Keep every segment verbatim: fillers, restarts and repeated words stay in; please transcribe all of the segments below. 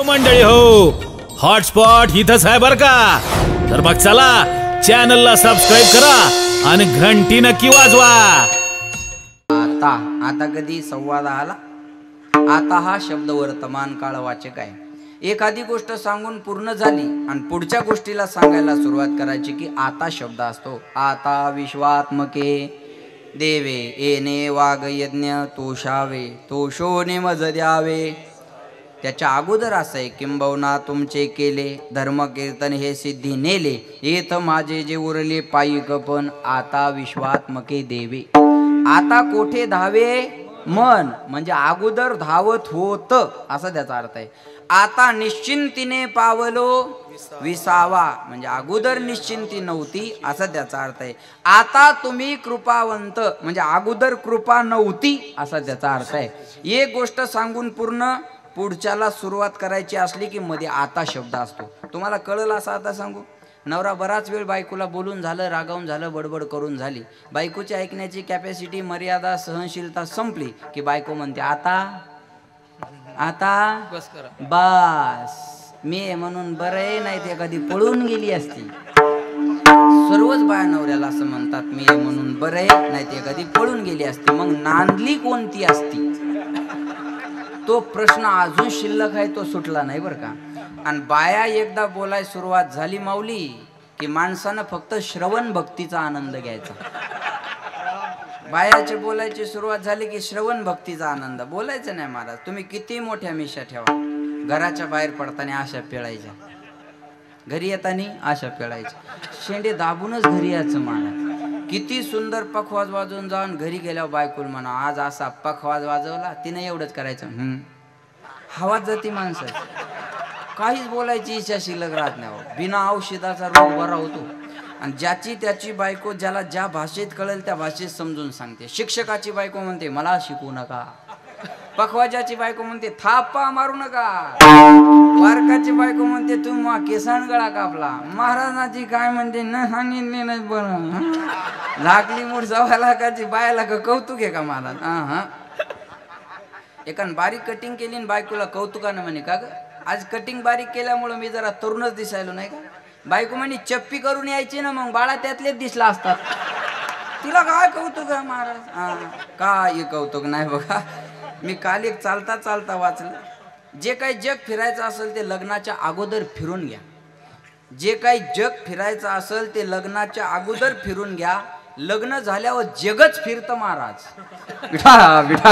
मंडळी हो, हॉटस्पॉट इथंच आहे बर का. तर मग चला चॅनलला सबस्क्राईब करा आणि घंटी नक्की वाजवा. आता आता कधी संवाद आला. आता हा शब्द वर्तमान काळ वाचक आहे. एखादी गोष्ट सांगून पूर्ण झाली आणि पुढच्या गोष्टीला सांगायला सुरुवात करायची की आता शब्द असतो. आता विश्वात्मके देवे येणे वाघ यज्ञ तोषावे तोषोने मज द्यावे. त्याच्या अगोदर असं आहे, किंबहुना तुमचे केले धर्म कीर्तन हे सिद्धी नेले येथ माझे जे उरले पायिक पण आता विश्वात्मके देवे. आता कोठे धावे मन म्हणजे अगोदर धावत होत असा त्याचा अर्थ आहे. आता निश्चिंतीने पावलो विसावा म्हणजे अगोदर निश्चिंती नव्हती असा त्याचा अर्थ आहे. आता तुम्ही कृपावंत म्हणजे अगोदर कृपा नव्हती असा त्याचा अर्थ आहे. एक गोष्ट सांगून पूर्ण पुढच्याला सुरुवात करायची असली की मध्ये आता शब्द असतो. तुम्हाला कळलं असं आता सांगू. नवरा बराच वेळ बायकोला बोलून झालं, रागावून झालं, बडबड करून झाली. बायकोची ऐकण्याची कॅपॅसिटी मर्यादा सहनशीलता संपली की बायको म्हणते आता आता बस करा बस. मी म्हणून बरं आहे, नाही ते कधी पळून गेली असती. सर्वच बाया नवऱ्याला असं म्हणतात, मी म्हणून बरं आहे, नाही ते कधी पळून गेली असती. मग नांदली कोणती असती तो प्रश्न अजून शिल्लक आहे, तो सुटला नाही बरं का. आणि बाया एकदा बोलाय सुरुवात झाली माऊली की माणसानं फक्त श्रवण भक्तीचा आनंद घ्यायचा. बायाचे बोलायची सुरुवात झाली की श्रवण भक्तीचा आनंद. बोलायचं नाही महाराज. तुम्ही किती मोठ्या मिशा ठेवा, घराच्या बाहेर पडताना आशा पिळायच्या, घरी येताना आशा पिळायच्या, शेंडे दाबूनच घरी यायचं महाराज. किती सुंदर पखवाज वाजवून जाऊन घरी गेल्यावर बायकोल म्हणा आज असा पखवाज वाजवला, तिने एवढंच करायचं. हम्म हवाच जाती माणसं. काहीच बोलायची इच्छा शिल्लक राहत नाही. बिना औषधाचा रोग बरा होतो. आणि ज्याची त्याची बायको ज्याला ज्या भाषेत कळेल त्या भाषेत समजून सांगते. शिक्षकाची बायको म्हणते मला शिकवू नका. पखवाजाची बायको म्हणते थापा मारू नका. वारकाची बायको म्हणते तू मा केसाण गळा कापला. महाराजाची काय म्हणते न सांगितले नाही बरं. झाकली मूठ सव्वा लाखाची बायला का कौतुक आहे का महाराज. हा हा एकान बारीक कटिंग केली आणि बायकोला कौतुकानं म्हणे का ग आज कटिंग बारीक केल्यामुळे मी जरा तरुणच दिसायलो नाही का. बायको म्हणे चप्पी करून यायची ना मग बाळा त्यातलेच दिसला असतात. तिला काय कौतुक आहे महाराज. हा काय कौतुक नाही बघा. मी काल एक चालता चालता वाचलं, जे काही जग फिरायचं असेल ते लग्नाच्या अगोदर फिरून घ्या. जे काही जग फिरायचं असेल ते लग्नाच्या अगोदर फिरून घ्या. लग्न झाल्यावर जगच फिरतं महाराज. बिठा बिठा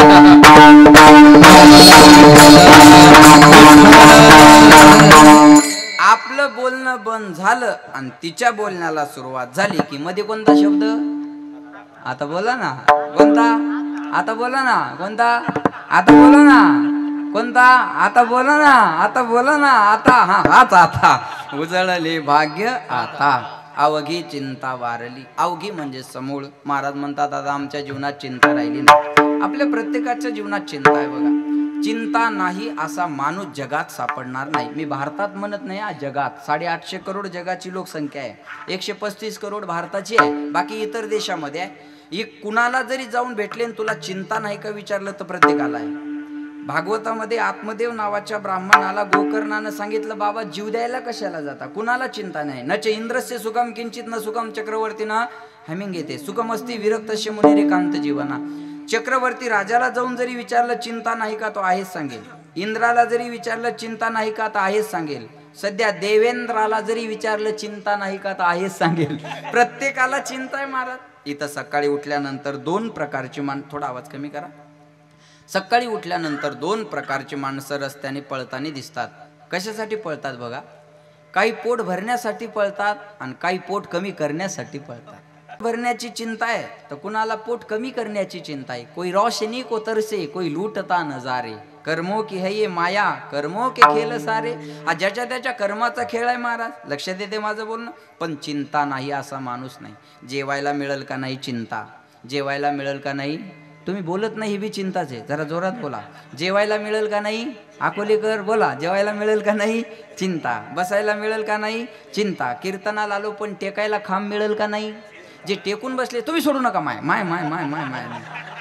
आपलं बोलणं बंद झालं आणि तिच्या बोलण्याला सुरुवात झाली की मध्ये कोणता शब्द आता बोला ना कोणता आता बोला ना कोणता आता बोला ना कोणता आता बोला ना आता बोला ना आता हा हाच आता उजळले भाग्य आता अवघी चिंता वारली. अवघी म्हणजे समूळ. महाराज म्हणतात आता आमच्या जीवनात चिंता राहिली नाही. आपल्या प्रत्येकाच्या जीवनात चिंता आहे बघा. चिंता नाही असा माणूस जगात सापडणार नाही. मी भारतात म्हणत नाही, हा जगात साडेआठशे करोड जगाची लोकसंख्या आहे. एकशे पस्तीस करोड भारताची आहे, बाकी इतर देशामध्ये आहे. एक कुणाला जरी जाऊन भेटले आणि तुला चिंता नाही का विचारलं तर प्रत्येकाला आहे. भागवतामध्ये आत्मदेव नावाच्या ब्राह्मणाला गोकर्णानं सांगितलं बाबा जीव द्यायला कशाला जाता, कुणाला चिंता नाही. नचे इंद्रस्य सुखम किंचित न सुखम चक्रवर्तीना हमिंग येते सुखमस्ती विरक्तस्य मुनिरेकांत जीवना. चक्रवर्ती राजाला जाऊन जरी विचारलं चिंता नाही का तो आहेच सांगेल. इंद्राला जरी विचारलं चिंता नाही का तर आहेच सांगेल. सध्या देवेंद्राला जरी विचारलं चिंता नाही का तर आहेच सांगेल. प्रत्येकाला चिंता आहे महाराज. इथं सकाळी उठल्यानंतर दोन प्रकारची मान थोडा आवाज कमी करा. सकाळी उठल्यानंतर दोन प्रकारची माणसं रस्त्याने पळताना दिसतात. कशासाठी पळतात बघा. काही पोट भरण्यासाठी पळतात आणि काही पोट कमी करण्यासाठी पळतात. भरण्याची चिंता आहे तर कुणाला पोट कमी करण्याची चिंता आहे. कोई रोशनी को तरसे कोई लूटता नजारे कर्मो की है ये माया कर्मो के खेळ सारे. हा ज्याच्या त्याच्या कर्माचा खेळ आहे महाराज. लक्षात येते माझं बोलणं. पण चिंता नाही असा माणूस नाही. जेवायला मिळेल का नाही चिंता. जेवायला मिळेल का नाही. तुम्ही बोलत नाही ही बी चिंताच आहे. जरा जोरात बोला. जेवायला मिळेल का नाही. अकोलेकर बोला. जेवायला मिळेल का नाही चिंता. बसायला मिळेल का नाही चिंता. कीर्तनाला आलो पण टेकायला खांब मिळेल का नाही. जे टेकून बसले तुम्ही सोडू नका माय माय माय माय माय माय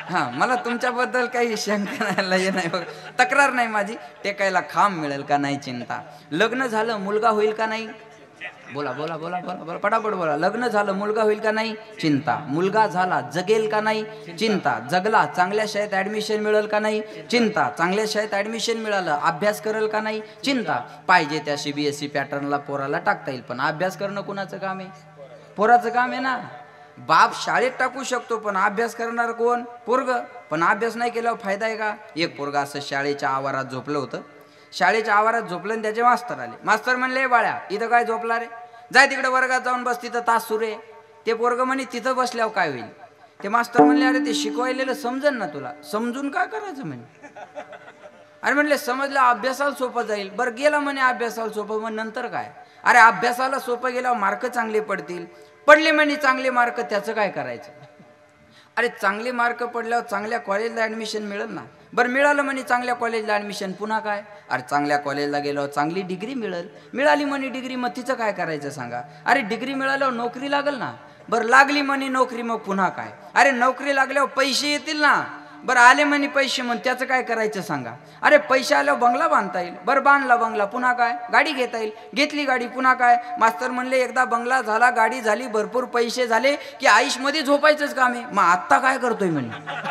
हा मला तुमच्याबद्दल काही शंका नाही नाही बघ, तक्रार नाही माझी. टेकायला खांब मिळेल का नाही चिंता. लग्न झालं मुलगा होईल का नाही, बोला बोला बोला बोला बोला पटापट बोला. लग्न झालं मुलगा होईल का नाही चिंता. मुलगा झाला जगेल का नाही चिंता. जगला चांगल्या शाळेत ऍडमिशन मिळेल का नाही चिंता. चांगल्या शाळेत ऍडमिशन मिळालं अभ्यास करेल का नाही चिंता. पाहिजे त्या सीबीएसई पॅटर्नला पोराला टाकता येईल, पण अभ्यास करणं कुणाचं काम आहे, पोराचं काम आहे ना. बाप शाळेत टाकू शकतो पण अभ्यास करणार कोण, पोरग. पण अभ्यास नाही केल्यावर फायदा आहे का. एक पोरगा असं शाळेच्या आवारात झोपलं होतं. शाळेच्या आवारात झोपलं आणि त्याचे मास्तर आले. मास्तर म्हणले बाळ्या इथं काय झोपला रे, जाय तिकडे वर्गात जाऊन बस, तिथं तास सुरू आहे. ते पोरग म्हणे तिथं बसल्यावर काय होईल. ते मास्तर म्हणले अरे ते शिकवायलेलं समजन ना तुला, समजून काय करायचं म्हणे. अरे म्हणले समजलं अभ्यासाला सोपं जाईल. बरं गेलं म्हणे अभ्यासाला सोपं, मग नंतर काय. अरे अभ्यासाला सोपं गेल्यावर मार्क चांगले पडतील. पडले म्हणे चांगले मार्क, त्याचं काय करायचं. अरे चांगले मार्क पडल्यावर चांगल्या कॉलेजला ॲडमिशन मिळेल ना. बरं मिळालं म्हणे चांगल्या कॉलेजला ॲडमिशन, पुन्हा काय. अरे चांगल्या कॉलेजला गेल्यावर चांगली डिग्री मिळेल. मिळाली म्हणे डिग्री, मग तिचं काय करायचं सांगा. अरे डिग्री मिळाल्यावर नोकरी लागेल ना. बरं लागली म्हणे नोकरी, मग पुन्हा काय. अरे नोकरी लागल्यावर पैसे येतील ना. बरं आले म्हणे पैसे, मग त्याचं काय करायचं सांगा. अरे पैसे आल्यावर बंगला बांधता येईल. बरं बांधला बंगला, पुन्हा काय. गाडी घेता येईल. घेतली गाडी, पुन्हा काय. मास्तर म्हणले एकदा बंगला झाला, गाडी झाली, भरपूर पैसे झाले की आयुषमध्ये झोपायचंच काम आहे. मग आत्ता काय करतोय म्हणे.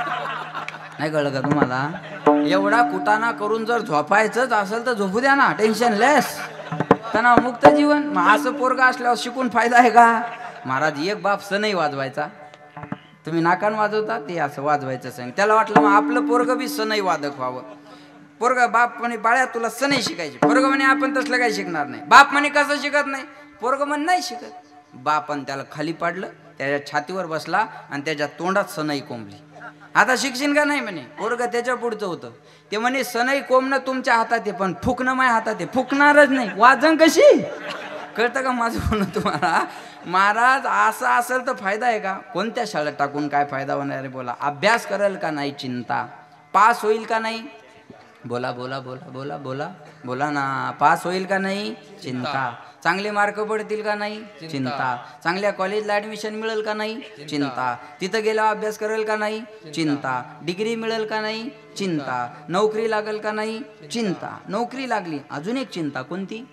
नाही कळलं का तुम्हाला. एवढा कुटाणा करून जर झोपायचंच असेल तर झोपू द्या ना, टेन्शन लेस, तणाव मुक्त जीवन. मग असं पोरगा असल्यावर शिकून फायदा आहे का. महाराज एक बाप सनई वाजवायचा, तुम्ही नाकान वाजवता ते असं वाजवायचं सांग. त्याला वाटलं मग आपलं पोरग बी सनई वादक व्हावं. पोरगा बाप म्हणे बाळ्या तुला सनई शिकायची. पोरग म्हणे आपण तसलं काही शिकणार नाही. बाप म्हणे कसं शिकत नाही. पोरग म्हणे नाही शिकत. बापान त्याला खाली पाडलं, त्याच्या छातीवर बसला आणि त्याच्या तोंडात सनई कोंबली. आता शिकशील का नाही म्हणे. पोरग त्याच्या पुढचं होतं. ते म्हणे सनई कोंबणं तुमच्या हातात आहे पण फुकणं माझ्या हातात आहे. फुकणारच नाही, वाजन कशी. कळतं का माझं म्हणणं तुम्हाला. महाराज असं असेल तर फायदा आहे का. कोणत्या शाळेत टाकून काय फायदा होणार आहे बोला. अभ्यास करेल का नाही चिंता. पास होईल का नाही, बोला बोला बोला बोला बोला बोला ना. पास होईल का नाही चिंता. चांगले मार्क पडतील का नाही चिंता. चांगल्या कॉलेजला ॲडमिशन मिळेल का नाही चिंता. तिथं गेल्यावर अभ्यास करेल का नाही चिंता. डिग्री मिळेल का नाही चिंता. नोकरी लागेल का नाही चिंता. नोकरी लागली अजून एक चिंता, कोणती.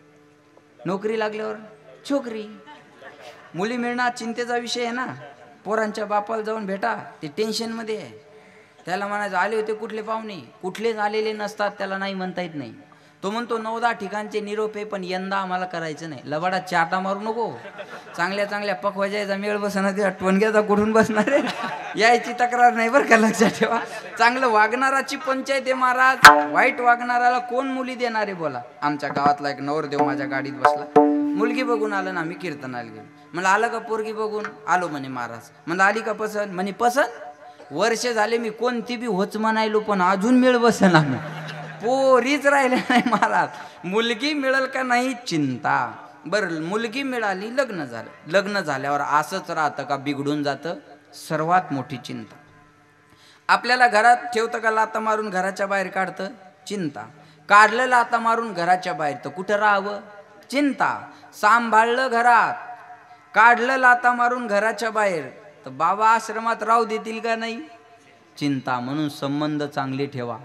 नोकरी लागल्यावर छोकरी मुली मिळणार चिंतेचा विषय आहे ना. पोरांच्या बापाला जाऊन भेटा, ते टेन्शनमध्ये आहे. त्याला म्हणायचं आले होते कुठले पाहुणे, कुठलेच आलेले नसतात, त्याला नाही म्हणता येत नाही. तो म्हणतो नऊ दहा ठिकाणचे निरोप आहे पण यंदा आम्हाला करायचं नाही. लबाडा चाटा मारू नको. चांगल्या चांगल्या पकवाजायचा मेळ बसणार, त्या टोनग्याचा कुठून बसणार आहे यायची तक्रार नाही बरं का, लक्षात ठेवा. चांगलं वागणाराची पंचायत आहे महाराज. वाईट वागणाऱ्याला कोण मुली देणार आहे बोला. आमच्या गावातला एक नवरदेव माझ्या गाडीत बसला. मुलगी बघून आलं ना, मी कीर्तनाला गेलो. म्हणलं आलं का पोरगी बघून. आलो म्हणे महाराज. म्हणलं आली का पसंत. म्हणे पसंत. वर्ष झाले मी कोणती बी होच म्हणायलो पण अजून मेळ बसना. मी पोरीच राहिले नाही महाराज. मुलगी मिळेल का नाही चिंता. बरं मुलगी मिळाली, लग्न झालं. लग्न झाल्यावर असंच राहतं का, बिघडून जातं, सर्वात मोठी चिंता. आपल्याला घरात ठेवतं का लाता मारून घराच्या बाहेर काढतं चिंता. काढलं लाता मारून घराच्या बाहेर तर कुठं राहावं चिंता. सांभाळलं घरात, काढलं लाता मारून घराच्या बाहेर तर बाबा आश्रमात राहू देतील का नाही चिंता. म्हणून संबंध चांगले ठेवा.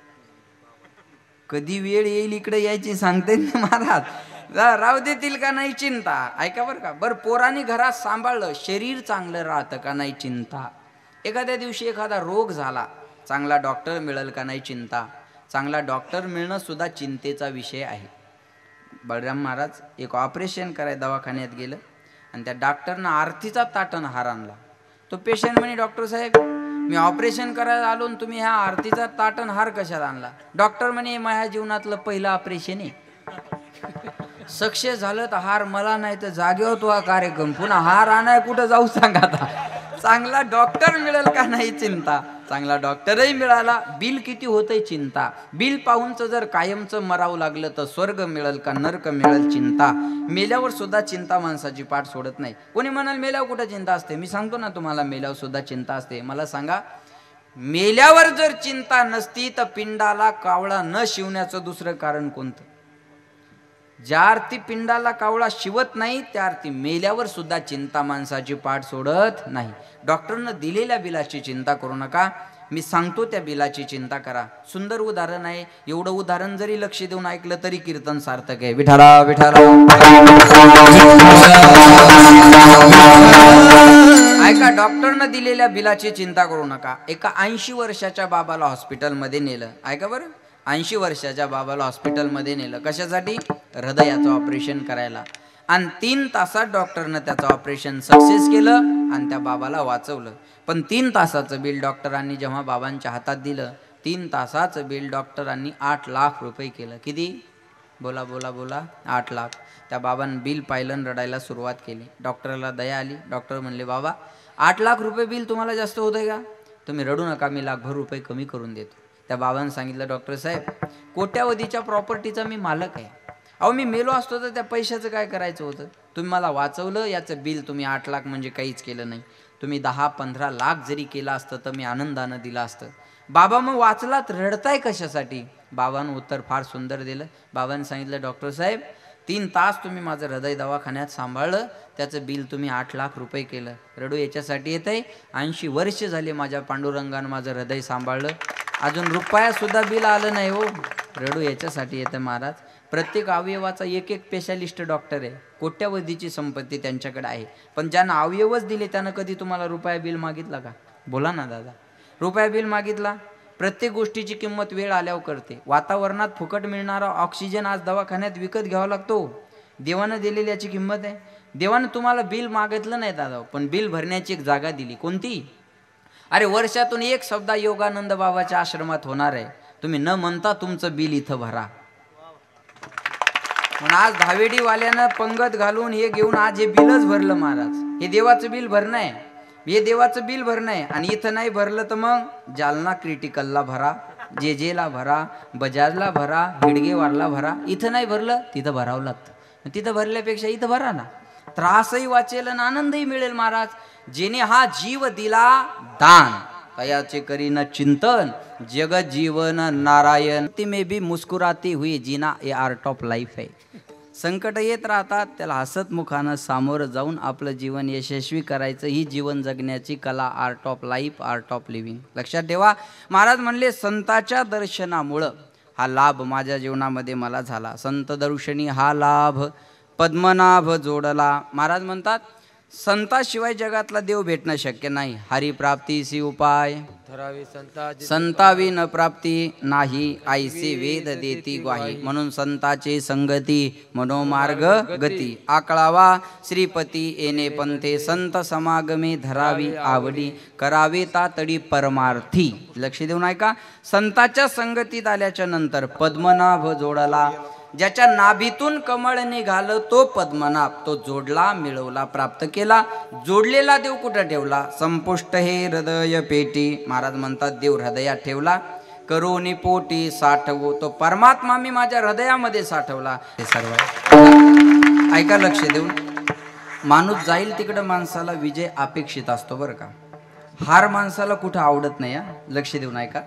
कधी वेळ येईल इकडे यायची सांगते ना महाराज. राहू देतील का नाही चिंता. ऐका बरं का. बरं पोरांनी घरात सांभाळलं, शरीर चांगलं राहतं का नाही चिंता. एखाद्या दिवशी एखादा रोग झाला, चांगला डॉक्टर मिळेल का नाही चिंता. चांगला डॉक्टर मिळणं सुद्धा चिंतेचा विषय आहे. बळराम महाराज एक ऑपरेशन कराय दवाखान्यात गेलं आणि त्या डॉक्टरनं आरतीचा ताटण हार आणला. तो पेशंट म्हणे डॉक्टर साहेब मी ऑपरेशन करायला आलो आणि तुम्ही ह्या आरतीचा ताटण हार कशाला आणला. डॉक्टर म्हणे माझ्या जीवनातलं पहिलं ऑपरेशन आहे. सक्सेस झालं तर हार मला नाही तर जागेवर तो हा कार्यक्रम. पुन्हा हार आणाय कुठं जाऊ सांगा आता. चांगला डॉक्टर मिळेल का नाही चिंता. चांगला डॉक्टरही मिळाला, बिल किती होतंय चिंता. बिल पाहूनच जर कायमचं मरावं लागलं तर स्वर्ग मिळेल का नरक मिळेल चिंता. मेल्यावर सुद्धा चिंता माणसाची पाठ सोडत नाही. कोणी म्हणाल मेल्यावर कुठं चिंता असते. मी सांगतो ना तुम्हाला, मेल्यावर सुद्धा चिंता असते. मला सांगा, मेल्यावर जर चिंता नसती तर पिंडाला कावळा न शिवण्याचं दुसरं कारण कोणतं. ज्या अर्थी पिंडाला कावळा शिवत नाही त्या अर्थी मेल्यावर सुद्धा चिंता माणसाची पाठ सोडत नाही. डॉक्टरनं दिलेल्या बिलाची चिंता करू नका, मी सांगतो त्या बिलाची चिंता करा. सुंदर उदाहरण आहे. एवढं उदाहरण जरी लक्ष देऊन ऐकलं तरी कीर्तन सार्थक आहे. विठाला विठाला. ऐका, डॉक्टरनं दिलेल्या बिलाची चिंता करू नका. एका ऐंशी वर्षाच्या बाबाला हॉस्पिटलमध्ये नेलं. ऐका बरं, ऐंशी वर्षाच्या बाबाला हॉस्पिटलमध्ये नेलं. कशासाठी? हृदयाचं ऑपरेशन करायला. आणि तीन तासात डॉक्टरनं त्याचं ऑपरेशन सक्सेस केलं आणि त्या बाबाला वाचवलं. पण तीन तासाचं बिल डॉक्टरांनी जेव्हा बाबांच्या हातात दिलं, तीन तासाचं बिल डॉक्टरांनी आठ लाख रुपये केलं. किती? बोला बोला बोला. आठ लाख. त्या बाबांनी बिल पाहिलं, रडायला सुरुवात केली. डॉक्टरला दया आली. डॉक्टर म्हणले, बाबा आठ लाख रुपये बिल तुम्हाला जास्त होत आहे का? तुम्ही रडू नका, मी लाखभर रुपये कमी करून देतो. त्या बाबांनी सांगितलं, डॉक्टर साहेब कोट्यावधीच्या प्रॉपर्टीचा मी मालक आहे. अहो मी मेलो असतो तर त्या पैशाचं काय करायचं होतं? तुम्ही मला वाचवलं, याचं बिल तुम्ही आठ लाख म्हणजे काहीच केलं नाही. तुम्ही दहा पंधरा लाख जरी केलं असतं तर मी आनंदानं दिलं असतं. बाबा मग वाचलात, रडताय कशासाठी? बाबांनी उत्तर फार सुंदर दिलं. बाबांनी सांगितलं, डॉक्टर साहेब तीन तास तुम्ही माझं हृदय दवाखान्यात सांभाळलं, त्याचं बिल तुम्ही आठ लाख रुपये केलं. रडू याच्यासाठी येत आहे, ऐंशी वर्ष झाले माझ्या पांडुरंगानं माझं हृदय सांभाळलं, अजून रुपया सुद्धा बिल आलं नाही हो. रडू याच्यासाठी येतं महाराज. प्रत्येक अवयवाचा एक एक स्पेशालिस्ट डॉक्टर आहे. कोट्यावधीची संपत्ती त्यांच्याकडे आहे. पण ज्यांना अवयवच दिले त्यानं कधी तुम्हाला रुपया बिल मागितला का? बोला ना दादा, रुपया बिल मागितला? प्रत्येक गोष्टीची किंमत वेळ आल्यावर करते. वातावरणात फुकट मिळणारा ऑक्सिजन आज दवाखान्यात विकत घ्यावा लागतो. देवानं दिलेली याची किंमत आहे. देवानं तुम्हाला बिल मागितलं नाही दादा, पण बिल भरण्याची एक जागा दिली. कोणती? अरे वर्षातून एक सप्ताह योगानंद बाबाच्या आश्रमात होणार आहे. तुम्ही न म्हणता तुमचं बिल इथं भरा. म्हणून आज धावेडीवाल्यानं पंगत घालून हे घेऊन आज हे बिलच भरलं महाराज. हे देवाचं बिल भरणं आहे, हे देवाचं बिल भरणं आहे. आणि इथं नाही भरलं तर मग जालना क्रिटिकलला भरा, जे जेला भरा, बजाजला भरा, हेडगेवारला भरा. इथं नाही भरलं तिथं भरावं लागतं. तिथं भरल्यापेक्षा इथं भरा ना. त्रासही वाचेल आणि आनंदही मिळेल महाराज. जेने हा जीव दिला दान, तयाचे करीन चिंतन, जगत जीवन नारायण. ती मे बी मुस्कुराती हुई जीना ये आर्ट ऑफ लाईफ आहे. संकट येत राहतात, त्याला हसत मुखानं सामोरं जाऊन आपलं जीवन यशस्वी करायचं, ही जीवन जगण्याची कला, art of life, art of living. लक्षात ठेवा. महाराज म्हणले, संताच्या दर्शनामुळं हा लाभ माझ्या जीवनामध्ये मला झाला. संत दर्शनी हा लाभ पद्मनाभ जोडला. महाराज म्हणतात, संताशिवाय जगातला देव भेटणं शक्य नाही. हरिप्राप्तीसी उपाय संतावी न प्राप्ती नाही, आईसे वेद देती ग्वाही. म्हणून संताचे संगती मनोमार्ग गती, आकळावा श्रीपती येणे पंथे, संत समागमे धरावी आवडी, करावे तातडी परमार्थी. लक्ष देऊन ऐका. संताच्या संगतीत आल्याच्या नंतर पद्मनाभ जोडला. ज्याच्या नाभीतून कमळ निघालं तो पद्मनाभ, तो जोडला, मिळवला, प्राप्त केला. जोडलेला देव कुठं ठेवला? संपुष्ट हे हृदय पेटी. महाराज म्हणतात, देव हृदयात ठेवला. करोनी पोटी साठवो, तो परमात्मा मी माझ्या हृदयामध्ये साठवला. हे सर्व ऐका लक्ष देऊन. माणूस जाईल तिकडं माणसाला विजय अपेक्षित असतो बरं का. हार माणसाला कुठं आवडत नाही. हा लक्ष देऊन ऐका.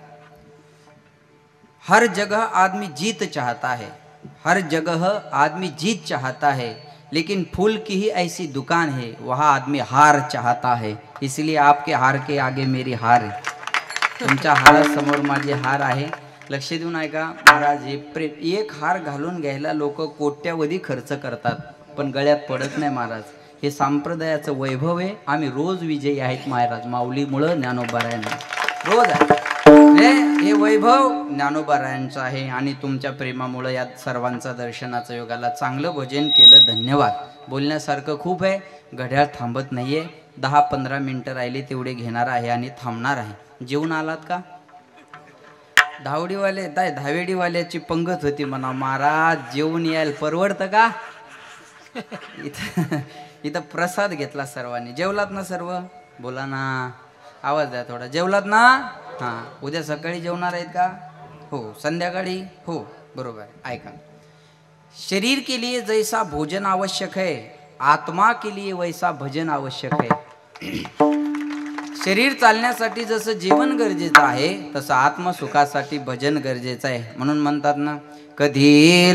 हर जगह आदमी जीत चाहता है, हर जगह आदमी जीत चाहता है, लेकिन फूल की ही ऐसी दुकान है वहाँ आदमी हार चाहता है. इसलिए आपके हार के आगे मेरी हार है. तुमच्या हारासमोर माझी हार आहे. लक्ष देऊन ऐका. महाराज हे प्रे एक हार घालून घ्यायला लोक कोट्यावधी खर्च करतात, पण गळ्यात पडत नाही महाराज. हे संप्रदायाचं वैभव आहे. आम्ही रोज विजयी आहेत महाराज. माऊलीमुळं ज्ञानोबारायांना रोज आहे. हे वैभव ज्ञानोबारायांचं आहे आणि तुमच्या प्रेमामुळे या सर्वांचा दर्शनाचा योगाला. चांगलं भजन केलं, धन्यवाद. बोलण्यासारखं खूप आहे. घड्याळ थांबत नाहीये. दहा पंधरा मिनिटं राहिले तेवढे घेणार आहे आणि थांबणार आहे. जेवून आलात का? धावडीवाले दाय धावेडीवाल्याची पंगत होती म्हणा. महाराज जेवून यायला परवडतं का? इथं इथं प्रसाद घेतला सर्वांनी. जेवलात ना सर्व? बोला ना, आवाज द्या थोडा. जेवलात ना? हां. उद्या सकाळी जेवणार आहेत का? हो. संध्याकाळी? हो. बरोबर. ऐका. शरीर के लिए जैसा भोजन आवश्यक है, आत्मा के लिए वैसा भजन आवश्यक है. शरीर चालण्यासाठी जसं जीवन गरजेचं आहे तसं आत्मसुखासाठी भजन गरजेचं आहे. म्हणून म्हणतात ना, कधी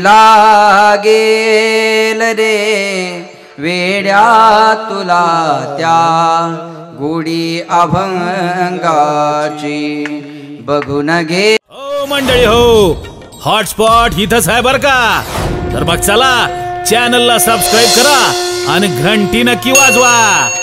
लागेल रे वेड्या तुला त्या गोडी अभंगाची बघून घे. हो मंडळी हो, हॉटस्पॉट इथंच आहे बर का. तर मग चला चॅनलला सबस्क्राईब करा आणि घंटी नक्की वाजवा.